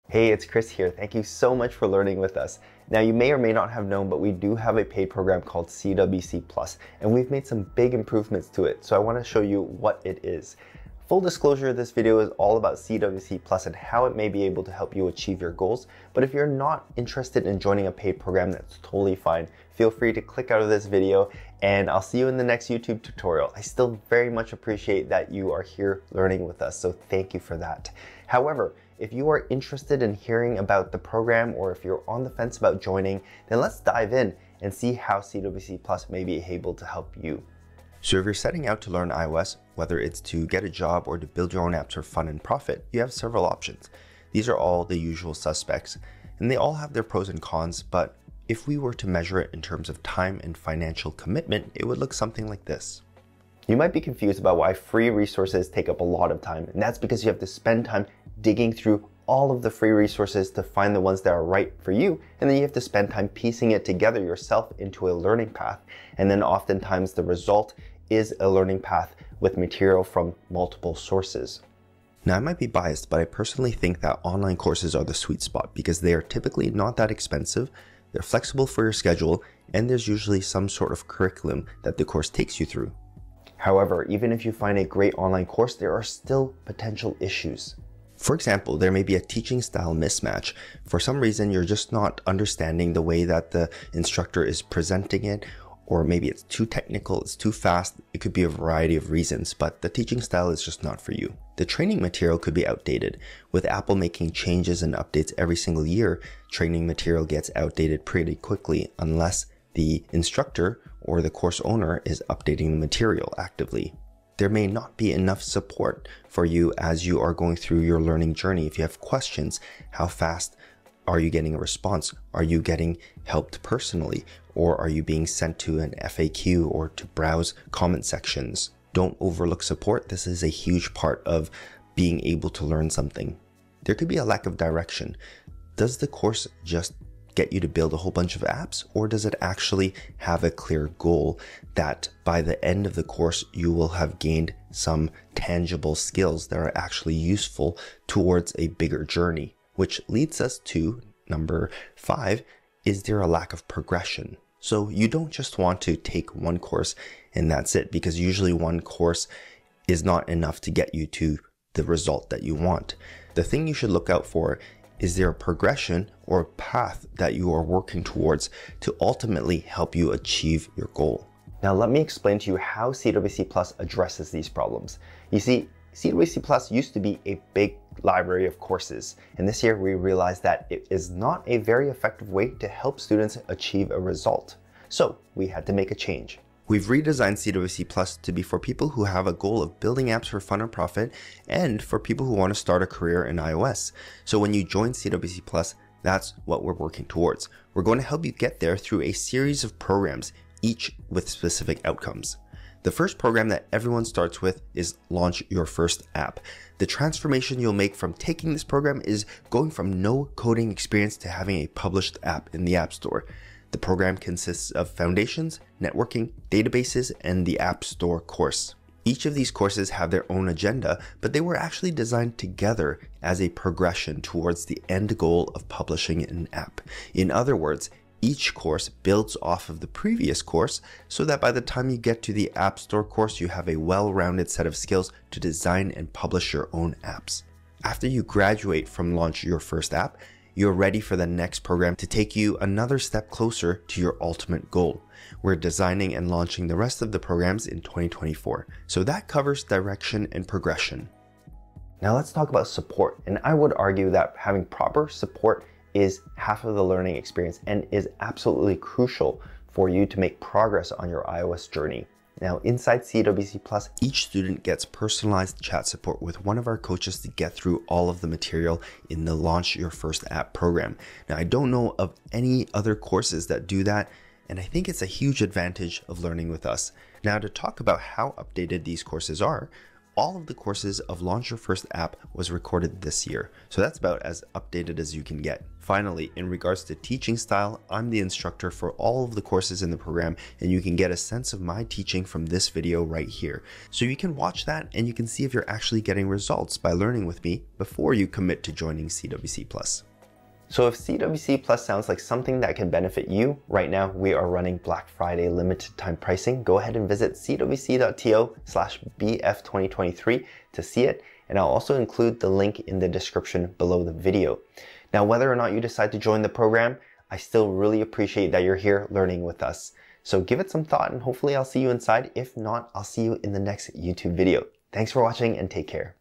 Hey, it's Chris here. Thank you so much for learning with us. Now, you may or may not have known, but we do have a paid program called CWC Plus, and we've made some big improvements to it. So I want to show you what it is. Full disclosure, this video is all about CWC Plus and how it may be able to help you achieve your goals. But if you're not interested in joining a paid program, that's totally fine. Feel free to click out of this video and I'll see you in the next YouTube tutorial. I still very much appreciate that you are here learning with us, so thank you for that. However, if you are interested in hearing about the program or if you're on the fence about joining, then let's dive in and see how CWC Plus may be able to help you. So if you're setting out to learn iOS, whether it's to get a job or to build your own apps for fun and profit, you have several options. These are all the usual suspects, and they all have their pros and cons, but if we were to measure it in terms of time and financial commitment, it would look something like this. You might be confused about why free resources take up a lot of time, and that's because you have to spend time digging through all of the free resources to find the ones that are right for you, and then you have to spend time piecing it together yourself into a learning path. And then oftentimes the result is a learning path with material from multiple sources. Now, I might be biased, but I personally think that online courses are the sweet spot because they are typically not that expensive, they're flexible for your schedule, and there's usually some sort of curriculum that the course takes you through. However, even if you find a great online course, there are still potential issues. For example, there may be a teaching style mismatch. For some reason, you're just not understanding the way that the instructor is presenting it, or maybe it's too technical, it's too fast. It could be a variety of reasons, but the teaching style is just not for you. The training material could be outdated. With Apple making changes and updates every single year, training material gets outdated pretty quickly unless the instructor or the course owner is updating the material actively. There may not be enough support for you as you are going through your learning journey. If you have questions, how fast are you getting a response? Are you getting helped personally? Or are you being sent to an FAQ or to browse comment sections? Don't overlook support. This is a huge part of being able to learn something. There could be a lack of direction. Does the course just get you to build a whole bunch of apps, or does it actually have a clear goal that by the end of the course you will have gained some tangible skills that are actually useful towards a bigger journey? Which leads us to number 5, is there a lack of progression? So you don't just want to take one course and that's it, because usually one course is not enough to get you to the result that you want. The thing you should look out for is there a progression or a path that you are working towards to ultimately help you achieve your goal? Now let me explain to you how CWC Plus addresses these problems. You see, CWC Plus used to be a big library of courses, and this year we realized that it is not a very effective way to help students achieve a result. So we had to make a change. We've redesigned CWC Plus to be for people who have a goal of building apps for fun and profit, and for people who want to start a career in iOS. So when you join CWC Plus, that's what we're working towards. We're going to help you get there through a series of programs, each with specific outcomes. The first program that everyone starts with is Launch Your First App. The transformation you'll make from taking this program is going from no coding experience to having a published app in the App Store. The program consists of foundations, networking, databases, and the App Store course. Each of these courses have their own agenda, but they were actually designed together as a progression towards the end goal of publishing an app. In other words, each course builds off of the previous course so that by the time you get to the App Store course, you have a well-rounded set of skills to design and publish your own apps. After you graduate from Launch Your First App, you're ready for the next program to take you another step closer to your ultimate goal. We're designing and launching the rest of the programs in 2024. So that covers direction and progression. Now let's talk about support. And I would argue that having proper support is half of the learning experience and is absolutely crucial for you to make progress on your iOS journey. Now, inside CWC Plus, each student gets personalized chat support with one of our coaches to get through all of the material in the Launch Your First App program. Now, I don't know of any other courses that do that, and I think it's a huge advantage of learning with us. Now, to talk about how updated these courses are, all of the courses of Launch Your First App was recorded this year, so that's about as updated as you can get. Finally, in regards to teaching style, I'm the instructor for all of the courses in the program, and you can get a sense of my teaching from this video right here. So you can watch that and you can see if you're actually getting results by learning with me before you commit to joining CWC Plus. So if CWC Plus sounds like something that can benefit you, right now we are running Black Friday limited time pricing. Go ahead and visit cwc.to/bf2023 to see it, and I'll also include the link in the description below the video. Now, whether or not you decide to join the program, I still really appreciate that you're here learning with us. So give it some thought and hopefully I'll see you inside. If not, I'll see you in the next YouTube video. Thanks for watching and take care.